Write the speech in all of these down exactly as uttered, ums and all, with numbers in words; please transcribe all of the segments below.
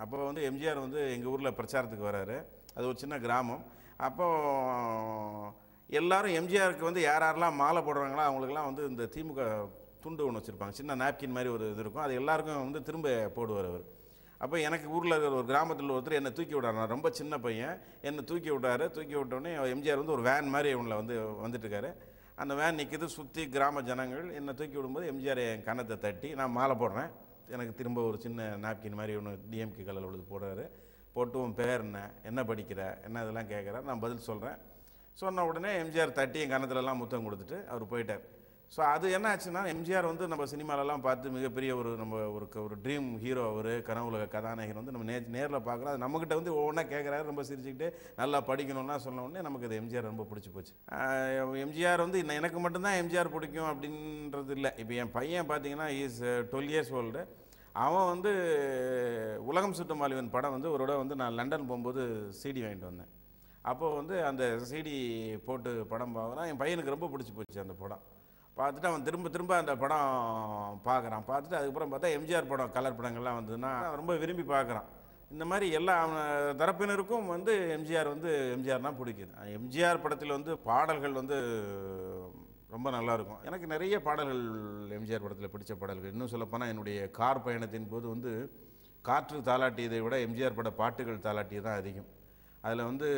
அப்போ வந்து எம்ஜிஆர் வந்து எங்கள் ஊரில் பிரச்சாரத்துக்கு வராரு. அது ஒரு சின்ன கிராமம். அப்போது எல்லாரும் எம்ஜிஆருக்கு வந்து யார் யாரெல்லாம் மாலை போடுறாங்களோ அவங்களுக்குலாம் வந்து இந்த திமுக துண்டு ஒன்று வச்சுருப்பாங்க, சின்ன நாப்கின் மாதிரி ஒரு இது இருக்கும். அது எல்லாருக்கும் வந்து திரும்ப போடுவார் அவர். அப்போ எனக்கு ஊரில் இருக்கிற ஒரு கிராமத்தில் ஒருத்தர் என்னை தூக்கி விட்டார். நான் ரொம்ப சின்ன பையன், என்னை தூக்கி விட்டார். தூக்கி விட்டோடனே எம்ஜிஆர் வந்து ஒரு வேன் மாதிரி இவனில் வந்து வந்துட்டுருக்காரு. அந்த வேன் நிற்கிது, சுற்றி கிராம ஜனங்கள். என்னை தூக்கி விடும்போது எம்ஜிஆர் என் கன்னத்தை தட்டி நான் மாலை போடுறேன். எனக்கு திரும்ப ஒரு சின்ன நாப்கின் மாதிரி ஒன்று டிஎம்கே கலரில் உள்ளது போடுறாரு. போட்டு உன் பேர் என்ன, என்ன படிக்கிற, என்ன இதெல்லாம் கேட்குறாரு. நான் பதில் சொல்கிறேன். சொன்ன உடனே எம்ஜிஆர் தட்டி என் கன்னத்துலலாம் முத்தம் கொடுத்துட்டு அவர் போயிட்டார். ஸோ அது என்ன ஆச்சுன்னா, எம்ஜிஆர் வந்து நம்ம சினிமாலெலாம் பார்த்து மிகப்பெரிய ஒரு நம்ம ஒரு ஒரு ட்ரீம் ஹீரோ, அவர் கனவுலக கதாநாயகன் வந்து நம்ம நே நேரில் பார்க்குறோம். அது நம்மக்கிட்ட வந்து ஒவ்வொன்றா கேட்குறாரு, ரொம்ப சிரிச்சுக்கிட்டு நல்லா படிக்கணும்னா சொன்ன உடனே நமக்கு அது எம்ஜிஆர் ரொம்ப பிடிச்சி போச்சு. எம்ஜிஆர் வந்து எனக்கு மட்டும்தான் எம்ஜிஆர் பிடிக்கும் அப்படின்றது இல்லை. இப்போ என் பையன் பார்த்தீங்கன்னா இஸ் டுவெல் இயர்ஸ் ஓல்டு. அவன் வந்து உலகம் சுற்றும் வாலிபன் படம் வந்து ஒரு தடவை வந்து நான் லண்டன் போகும்போது சிடி வாங்கிட்டு வந்தேன். அப்போது வந்து அந்த சிடி போட்டு படம் பார்க்குறான். என் பையனுக்கு ரொம்ப பிடிச்சி போச்சு அந்த படம். பார்த்துட்டு அவன் திரும்ப திரும்ப அந்த படம் பார்க்குறான். பார்த்துட்டு அதுக்கப்புறம் பார்த்தா எம்ஜிஆர் படம் கலர் படங்கள்லாம் வந்ததுன்னா ரொம்ப விரும்பி பார்க்குறான். இந்த மாதிரி எல்லா தரப்பினருக்கும் வந்து எம்ஜிஆர் வந்து எம்ஜிஆர்னால் பிடிக்குது. எம்ஜிஆர் படத்தில் வந்து பாடல்கள் வந்து ரொம்ப நல்லாயிருக்கும். எனக்கு நிறைய பாடல்கள் எம்ஜிஆர் படத்தில் பிடிச்ச பாடல்கள். இன்னும் சொல்லப்போனால் என்னுடைய கார் பயணத்தின் போது வந்து காற்று தாலாட்டியதை விட எம்ஜிஆர் பட பாட்டுகள் தாலாட்டியது தான் அதிகம். அதில் வந்து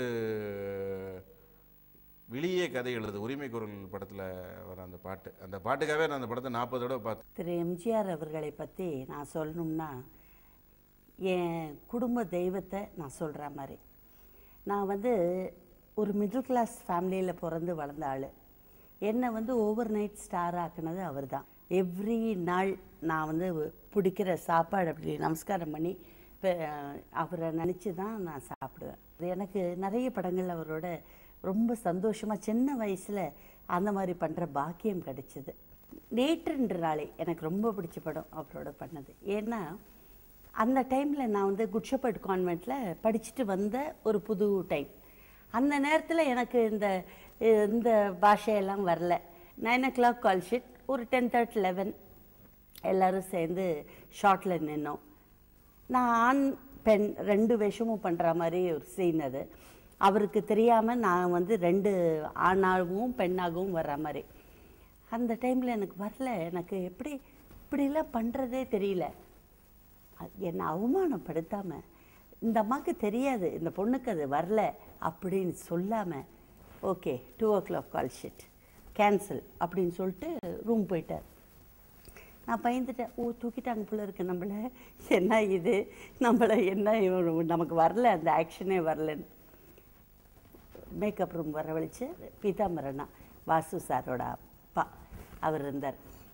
வெளியே கதை எழுது உரிமை குரல் படத்தில் வர அந்த பாட்டு, அந்த பாட்டுக்காகவே நான் அந்த படத்தை நாற்பது தடவை பார்த்தேன். திரு எம்ஜிஆர் அவர்களை பற்றி நான் சொல்லணும்னா, என் குடும்ப தெய்வத்தை நான் சொல்கிற மாதிரி. நான் வந்து ஒரு மிடில் கிளாஸ் ஃபேமிலியில் பிறந்து வளர்ந்த ஆள். என்னை வந்து ஓவர் நைட் ஸ்டார் ஆக்குனது அவர் தான். எவ்ரி நாள் நான் வந்து பிடிக்கிற சாப்பாடு அப்படி நமஸ்காரம் பண்ணி இப்போ அவரை நினச்சி தான் நான் சாப்பிடுவேன். எனக்கு நிறைய படங்கள் அவரோட ரொம்ப சந்தோஷமாக சின்ன வயசில் அந்த மாதிரி பண்ணுற பாக்கியம் கிடைச்சிது. நேற்றுன்ற நாளே எனக்கு ரொம்ப பிடிச்ச படம் அவரோட பண்ணது. ஏன்னா அந்த டைமில் நான் வந்து குட் ஷெப்பர்ட் கான்வென்ட்டில் படிச்சுட்டு வந்த ஒரு புது டைம். அந்த நேரத்தில் எனக்கு இந்த இந்த பாஷையெல்லாம் வரல. Nine o'clock call sheet, ஒரு டென் தேர்ட்டி லெவன் எல்லோரும் சேர்ந்து ஷார்ட்டில் நின்னோம். நான் ஆண் பெண் ரெண்டு வேஷமும் பண்ணுற மாதிரி ஒரு சீன் அது. அவருக்கு தெரியாமல் நான் வந்து ரெண்டு ஆணாகவும் பெண்ணாகவும் வர்ற மாதிரி. அந்த டைமில் எனக்கு வரல. எனக்கு எப்படி இப்படிலாம் பண்ணுறதே தெரியல. என்னை அவமானப்படுத்தாமல், இந்த அம்மாவுக்கு தெரியாது, இந்த பொண்ணுக்கு அது வரல அப்படின்னு சொல்லாமல், okay two o'clock call sheet cancel அப்படின்னு சொல்லிட்டு ரூம் போயிட்டார். நான் பயந்துட்டேன். ஓ தூக்கிட்டாங்க போல இருக்கு நம்மளை, என்ன இது நம்மளை என்ன நமக்கு வரல, அந்த ஆக்ஷனே வரலன்னு. மேக்கப் ரூம் வரவழைச்சு பீதாம்பரண்ணா வாசு சாரோட அப்பா அவர் இருந்தார்.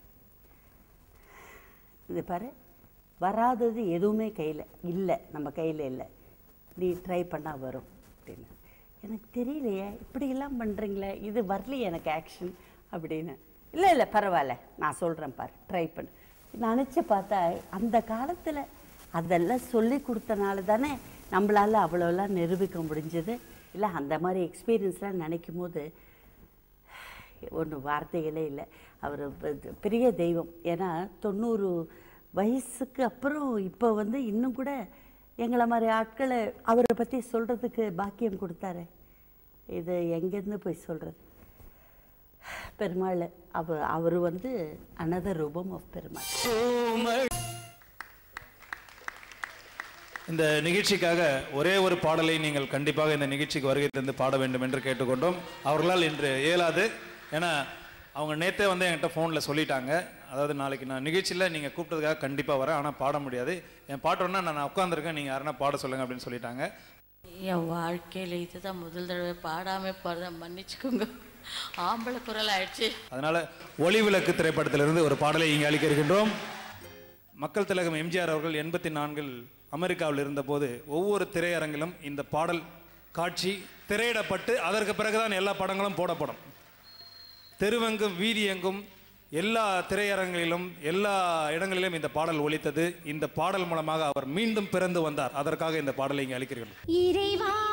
இது பாரு, வராதது எதுவுமே கையில் இல்லை, நம்ம கையில் இல்லை, நீ ட்ரை பண்ணால் வரும் அப்படின்னு. எனக்கு தெரியலையே இப்படியெல்லாம் பண்ணுறீங்களே, இது வரலையே எனக்கு ஆக்ஷன் அப்படின்னு. இல்லை இல்லை பரவாயில்ல நான் சொல்கிறேன் பாரு, ட்ரை பண்ணு. நினச்சி பார்த்தா அந்த காலத்தில் அதெல்லாம் சொல்லி கொடுத்தனால தானே நம்மளால் அவ்வளோலாம் நிரூபிக்க முடிஞ்சது. இல்லை அந்த மாதிரி எக்ஸ்பீரியன்ஸ்லாம் நினைக்கும் போது ஒன்றும் வார்த்தைகளே இல்லை. அவர் பெரிய தெய்வம். ஏன்னா தொண்ணூறு வயசுக்கு அப்புறம் இப்போ வந்து இன்னும் கூட எங்களை மாதிரி ஆட்களை அவரை பற்றி சொல்கிறதுக்கு பாக்கியம் கொடுத்தாரு. இது எங்கேருந்து போய் சொல்கிறது? பெருமாள் அவர் அவர் வந்து அனதர் ரூபம் ஆஃப் பெருமாள். இந்த நிகழ்ச்சிக்காக ஒரே ஒரு பாடலை நீங்கள் கண்டிப்பாக இந்த நிகழ்ச்சிக்கு வருகை தந்து பாட வேண்டும் என்று கேட்டுக்கொண்டோம். அவர்களால் இன்று இயலாது. ஏன்னா அவங்க நேற்றே வந்து என்கிட்ட ஃபோனில் சொல்லிட்டாங்க, அதாவது நாளைக்கு நான் நிகழ்ச்சியில் நீங்கள் கூப்பிட்டதுக்காக கண்டிப்பாக வரேன், ஆனால் பாட முடியாது, என் பாட்டோன்னா நான் உட்காந்துருக்கேன், நீங்கள் யாருன்னா பாட சொல்லுங்கள் அப்படின்னு சொல்லிட்டாங்க. என் வாழ்க்கையில் இதுதான் முதல் தடவை பாடாமல் பாடுறத மன்னிச்சுக்கோங்க, ஆம்பளை குரல் ஆயிடுச்சு. அதனால் ஒளி விளக்கு திரைப்படத்திலிருந்து ஒரு பாடலை இங்கே அளிக்க இருக்கின்றோம். மக்கள் திலகம் எம்ஜிஆர் அவர்கள் எண்பத்தி நான்கில் அமெரிக்காவில் இருந்தபோது ஒவ்வொரு திரையரங்கிலும் இந்த பாடல் காட்சி திரையிடப்பட்டு அதற்கு பிறகுதான் எல்லா படங்களும் போடப்படும். தெருவெங்கும் வீதி எங்கும் எல்லா திரையரங்கிலும் எல்லா இடங்களிலும் இந்த பாடல் ஒலித்தது. இந்த பாடல் மூலமாக அவர் மீண்டும் பிறந்து வந்தார். அதற்காக இந்த பாடலை இங்கே அளிக்கிறீர்கள்.